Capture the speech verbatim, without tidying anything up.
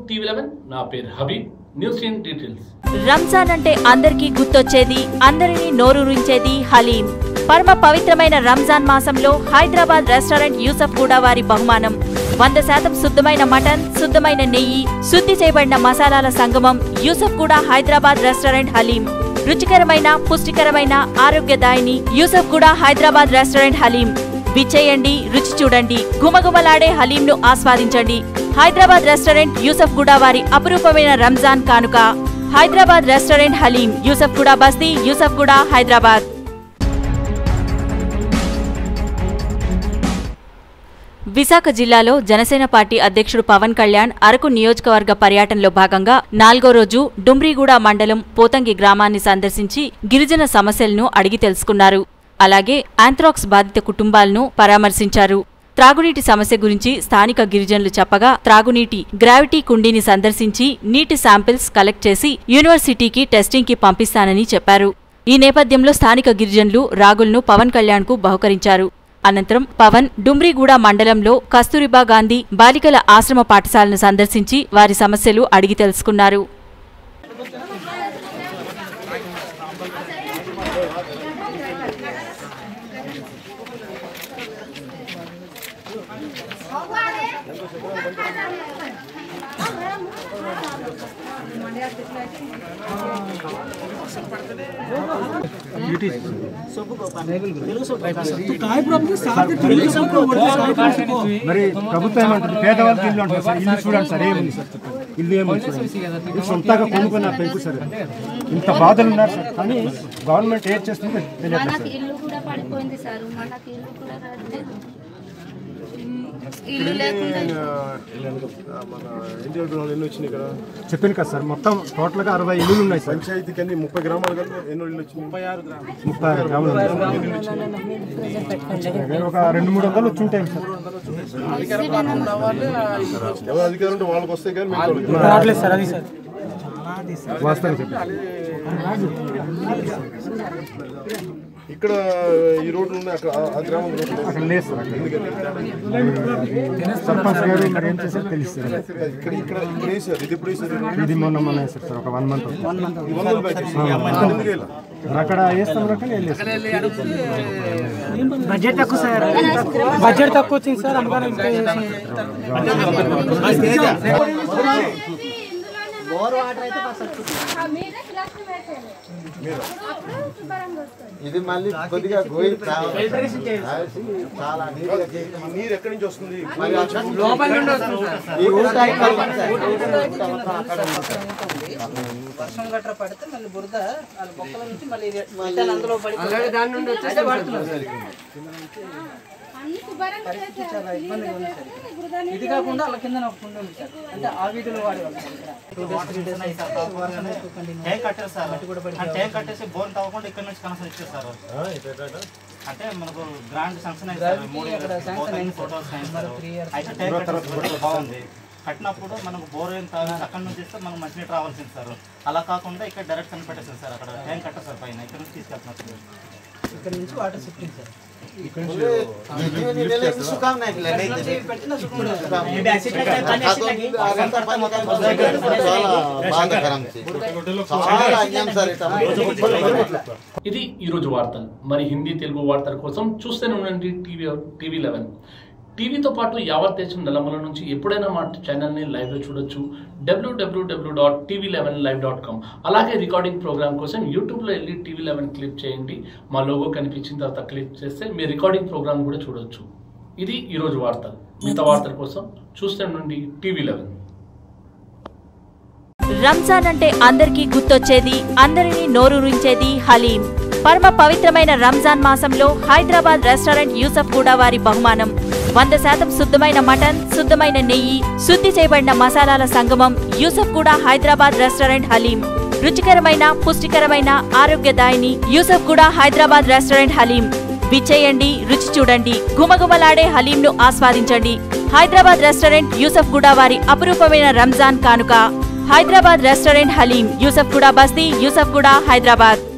TV eleven. నా పేరు Habib. News in details. Ramzan అంటే అందరికీ గుర్తొచ్చేది, అందరినీ నోరూరించేది హలీం. పరమ పవిత్రమైన రంజాన్ మాసంలో హైదరాబాద్ రెస్టారెంట్ యూసఫ్ గూడ వారి బహుమానం వంద శాతం శుద్ధమైన మటన్, శుద్ధమైన నెయ్యి, శుద్ధి చేయబడిన మసాలాల సంగమం. యూసఫ్ గూడ హైదరాబాద్ రెస్టారెంట్ హలీం రుచికరమైన, పుష్టికరమైన, ఆరోగ్యదాయిని యూసఫ్ గూడ హైదరాబాద్ రెస్టారెంట్ హలీం. విచ్చేయండి, రుచి చూడండి, గుమగుమలాడే హలీంను ఆస్వాదించండి. హైదరాబాద్ రెస్టారెంట్ యూసఫ్ గూడ వారి అపురూపమైన రంజాన్ కానుక. హైదరాబాద్ రెస్టారెంట్ హలీం, యూసఫ్ గూడ బస్తీ, యూసఫ్ గూడ, హైదరాబాద్. విశాఖ జిల్లాలో జనసేన పార్టీ అధ్యక్షుడు పవన్ కళ్యాణ్ అరకు నియోజకవర్గ పర్యటనలో భాగంగా నాలుగో రోజు డుమ్రిగూడ మండలం పోతంగి గ్రామాన్ని సందర్శించి గిరిజన సమస్యలను అడిగి తెలుసుకున్నారు. అలాగే ఆంథ్రాక్స్ బాధిత కుటుంబాలను పరామర్శించారు. త్రాగునీటి సమస్య గురించి స్థానిక గిరిజనులు చెప్పగా త్రాగునీటి గ్రావిటీ కుండీని సందర్శించి నీటి శాంపిల్స్ కలెక్ట్ చేసి యూనివర్సిటీకి టెస్టింగ్ కి పంపిస్తానని చెప్పారు. ఈ నేపథ్యంలో స్థానిక గిరిజనులు రాగులను పవన్ కళ్యాణ్ కు బహుకరించారు. అనంతరం పవన్ డుమ్రిగూడ మండలంలో కస్తూరిబా గాంధీ బాలికల ఆశ్రమ పాఠశాలను సందర్శించి వారి సమస్యలు అడిగి తెలుసుకున్నారు. మరి ప్రభుత్వం ఏమంటుంది, పేదవాళ్ళకి ఇల్లు ఉంటుంది సార్, ఇల్లు చూడండి సార్, ఏముంది సార్, ఇల్లు ఏముంది సొంతగా కొనుక్కున్న పెంపు సార్, ఇంత బాధలు ఉన్నారు సార్. కానీ గవర్నమెంట్ ఏం చేస్తుంది తెలియదు సార్. చెప్పాను కదా సార్, మొత్తం టోటల్ గా అరవై ఇల్లులు ఉన్నాయి సార్. పంచాయతీకి అన్ని ముప్పై గ్రామాలు ఎన్నో ఇల్లు వచ్చింది? ముప్పై ఆరు ముప్పై ఆరు గ్రామాలు ఒక రెండు మూడు వందలు వచ్చి ఉంటాయి సార్. ఎవరు అధికారం ఉంటే వాళ్ళకి వస్తే కానీ రావట్లేదు సార్. అది సార్ వాస్తవం చెప్పారు. ఇక్కడ ఈ రోడ్లు ఉన్నాయి, అక్కడ ఆ గ్రామం అక్కడ లేదు సార్. సర్పంచ్ గారు మరి ఏం చేశారు తెలుస్తారు. ఇక్కడ ఇక్కడ ఇప్పుడు వేసారు, ఇది ఇప్పుడు వేసారు, ఇది మొన్న మొన్న వేసారు సార్, ఒక వన్ మంత్ అక్కడ వేస్తాం. బడ్జెట్ తక్కువ సార్, బడ్జెట్ తక్కువ వచ్చింది సార్. ఇది మళ్ళీ కొద్దిగా గోయి చాలా నీరు ఎక్కడి నుంచి వస్తుంది? వర్షం గట్రా పడితే మళ్ళీ బురద వాళ్ళ మొక్కల నుంచి మళ్ళీ అందులో పడి దాని నుండి వచ్చేస్తే పడుతున్నారు. పరిస్థితి చాలా ఇబ్బందిగా ఉంది సార్. ఇది కాకుండా వాళ్ళ కింద ఒక కుండ ఉంది సార్, అంటే ఆ వీధిలో వాడి ట్యాంక్ కట్టారు సార్. ట్యాంక్ కట్టేసి బోర్ తవ్వకుండా ఇక్కడ నుంచి కనెక్షన్ ఇచ్చేస్తారు. అంటే మనకు గ్రాండ్ శాంక్షన్ బాగుంది. కట్టినప్పుడు మనకు బోర్ ఏం తాగి అక్కడ నుంచి ఇస్తే మనకు మంచినీటి రావాల్సింది సార్. అలా కాకుండా ఇక్కడ డైరెక్ట్ కనిపెట్టేసింది సార్. అక్కడ ట్యాంక్ కట్టారు సార్ పైన, ఇక్కడ నుంచి తీసుకెళ్తున్నారు. ఇక్కడ నుంచి వాటర్ షిఫ్టింగ్ సార్. ఇది ఈరోజు వార్తలు. మరి హిందీ, తెలుగు వార్తల కోసం చూస్తూనే ఉండండి టీవీ టీవీ లెవెన్. టీవీతో పాటు యావత్ దేశం నలుమూల నుంచి ఎప్పుడైనా మా ఛానల్ని లైవ్లో చూడొచ్చు. WWW dot TV eleven live dot com. అలాగే రికార్డింగ్ ప్రోగ్రామ్ కోసం యూట్యూబ్లో వెళ్ళి టీవీ లెవెన్ క్లిక్ చేయండి. మా లోగో కనిపించిన తర్వాత క్లిక్ చేస్తే మీ రికార్డింగ్ ప్రోగ్రామ్ కూడా చూడొచ్చు. ఇది ఈరోజు వార్తలు. మిగతా వార్తల కోసం చూస్తూనే ఉండండి టీవీ లెవెన్. రంజాన్ అంటే అందరికీ గుర్తొచ్చేది, అందరినీ నోరూరించేది హలీం. పరమ పవిత్రమైన రంజాన్ మాసంలో హైదరాబాద్ రెస్టారెంట్ యూసఫ్ గూడ వారి బహుమానం వంద శాతం శుద్ధమైన మటన్, శుద్ధమైన నెయ్యి, శుద్ధి చేయబడిన మసాలాల సంగమం. యూసఫ్ గూడ హైదరాబాద్ రెస్టారెంట్ హలీం రుచికరమైన, పుష్టికరమైన, ఆరోగ్యదాయిని. యూసఫ్ గూడ హైదరాబాద్ రెస్టారెంట్ హలీం. విచ్చేయండి, రుచి చూడండి, గుమగుమలాడే హలీంను ఆస్వాదించండి. హైదరాబాద్ రెస్టారెంట్ యూసఫ్ గూడ వారి అపురూపమైన రంజాన్ కానుక. హైదరాబాద్ రెస్టారెంట్ హలీం, యూసఫ్ గూడ బస్తీ, యూసఫ్ గూడ, హైదరాబాద్.